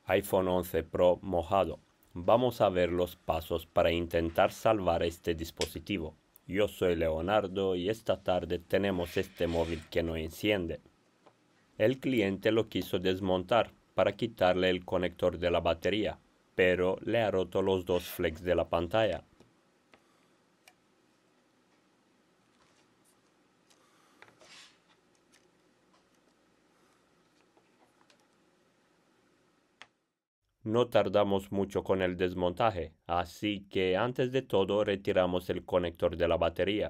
iPhone 11 Pro mojado. Vamos a ver los pasos para intentar salvar este dispositivo. Yo soy Leonardo y esta tarde tenemos este móvil que no enciende. El cliente lo quiso desmontar para quitarle el conector de la batería, pero le ha roto los dos flex de la pantalla. No tardamos mucho con el desmontaje, así que antes de todo retiramos el conector de la batería.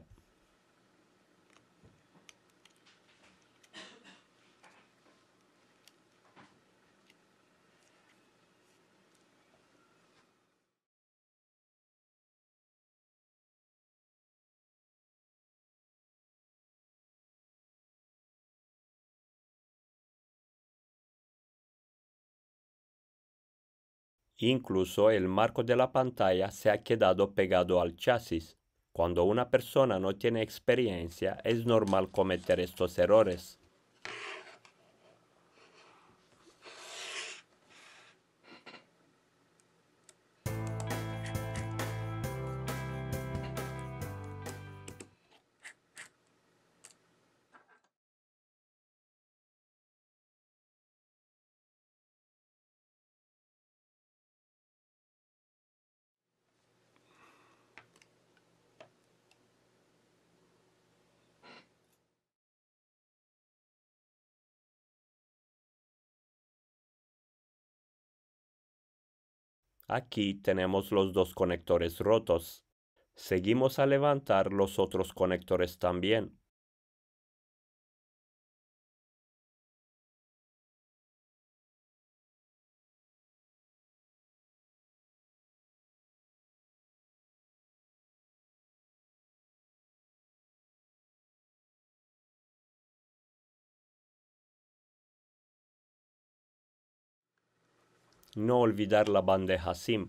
Incluso el marco de la pantalla se ha quedado pegado al chasis. Cuando una persona no tiene experiencia, es normal cometer estos errores. Aquí tenemos los dos conectores rotos. Seguimos a levantar los otros conectores también. No olvidar la bandeja SIM.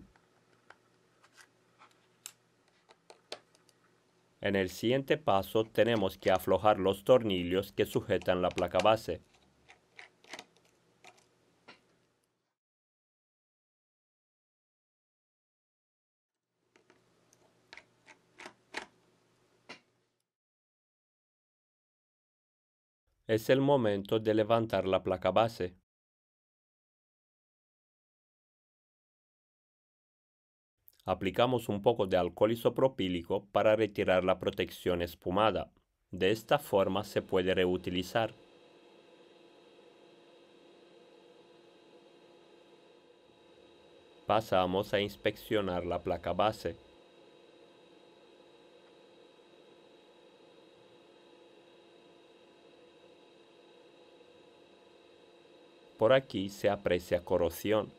En el siguiente paso tenemos que aflojar los tornillos que sujetan la placa base. Es el momento de levantar la placa base. Aplicamos un poco de alcohol isopropílico para retirar la protección espumada. De esta forma se puede reutilizar. Pasamos a inspeccionar la placa base. Por aquí se aprecia corrosión.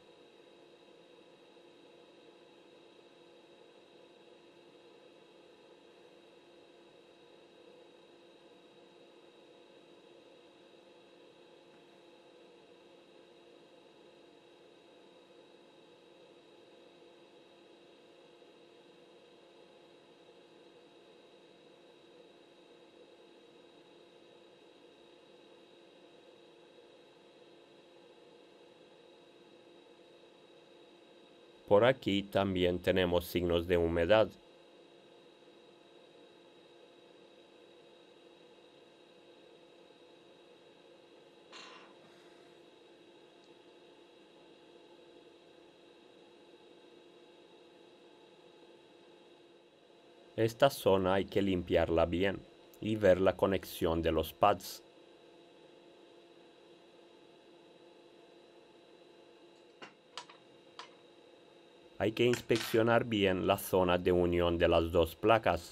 Por aquí también tenemos signos de humedad. Esta zona hay que limpiarla bien y ver la conexión de los pads. Hay que inspeccionar bien la zona de unión de las dos placas.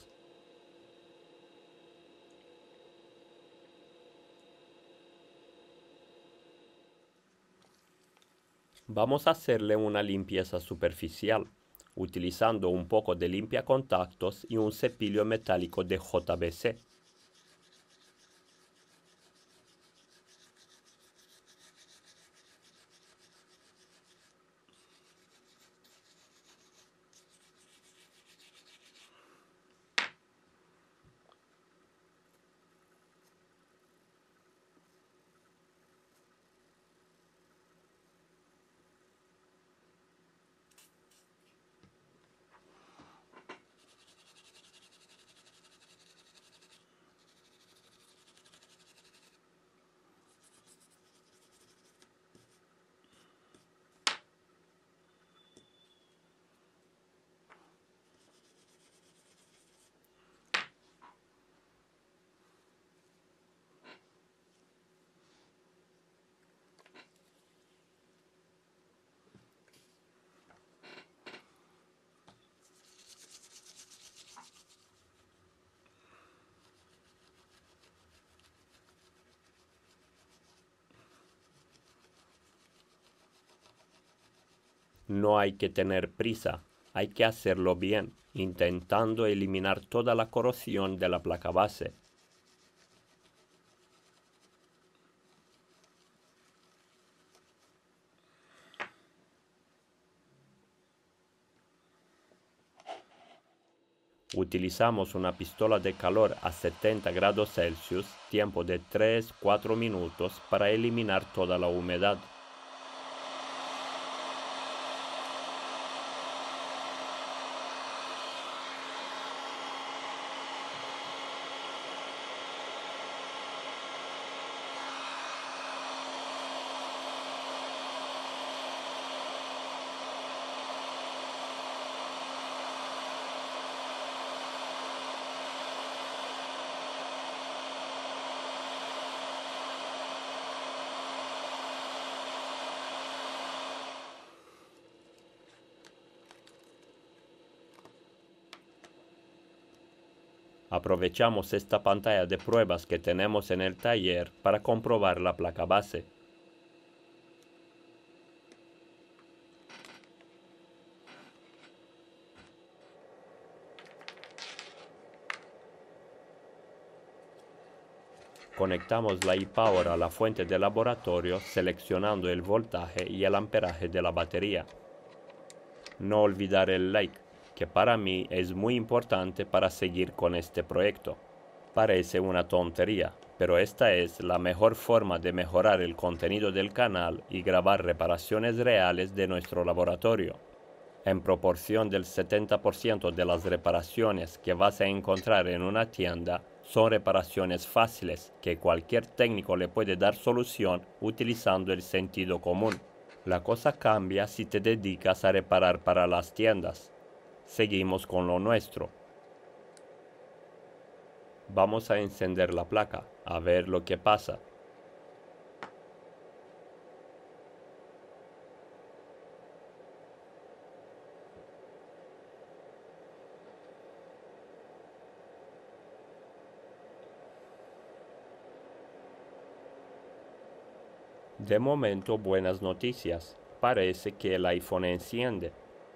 Vamos a hacerle una limpieza superficial, utilizando un poco de limpiacontactos y un cepillo metálico de JBC. No hay que tener prisa, hay que hacerlo bien, intentando eliminar toda la corrosión de la placa base. Utilizamos una pistola de calor a 70 grados Celsius, tiempo de 3-4 minutos para eliminar toda la humedad. Aprovechamos esta pantalla de pruebas que tenemos en el taller para comprobar la placa base. Conectamos la ePower a la fuente de laboratorio seleccionando el voltaje y el amperaje de la batería. No olvidar el like, que para mí es muy importante para seguir con este proyecto. Parece una tontería, pero esta es la mejor forma de mejorar el contenido del canal y grabar reparaciones reales de nuestro laboratorio. En proporción del 70% de las reparaciones que vas a encontrar en una tienda son reparaciones fáciles que cualquier técnico le puede dar solución utilizando el sentido común. La cosa cambia si te dedicas a reparar para las tiendas. Seguimos con lo nuestro. Vamos a encender la placa, a ver lo que pasa. De momento, buenas noticias. Parece que el iPhone enciende.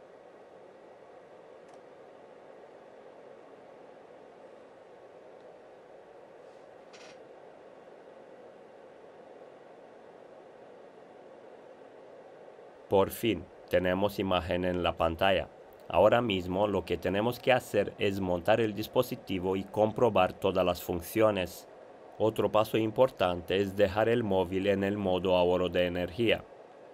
Por fin, tenemos imagen en la pantalla. Ahora mismo lo que tenemos que hacer es montar el dispositivo y comprobar todas las funciones. Otro paso importante es dejar el móvil en el modo ahorro de energía.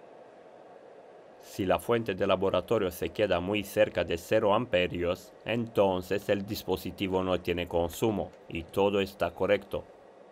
Si la fuente de laboratorio se queda muy cerca de 0 amperios, entonces el dispositivo no tiene consumo y todo está correcto.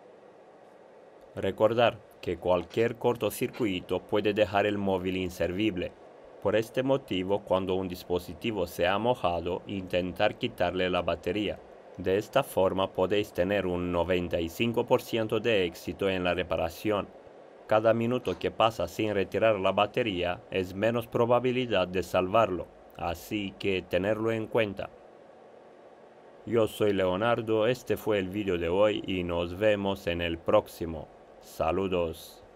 Recordar que cualquier cortocircuito puede dejar el móvil inservible. Por este motivo, cuando un dispositivo se ha mojado, intentar quitarle la batería. De esta forma podéis tener un 95% de éxito en la reparación. Cada minuto que pasa sin retirar la batería es menos probabilidad de salvarlo, así que tenerlo en cuenta. Yo soy Leonardo, este fue el vídeo de hoy y nos vemos en el próximo. Saludos.